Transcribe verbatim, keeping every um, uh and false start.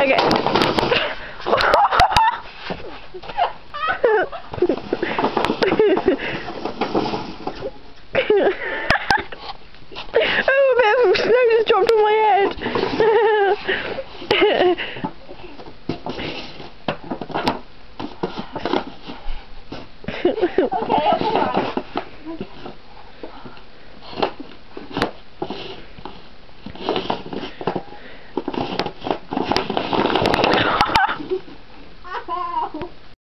Okay. Oh, a bit of snow just dropped on my head. Okay, I'll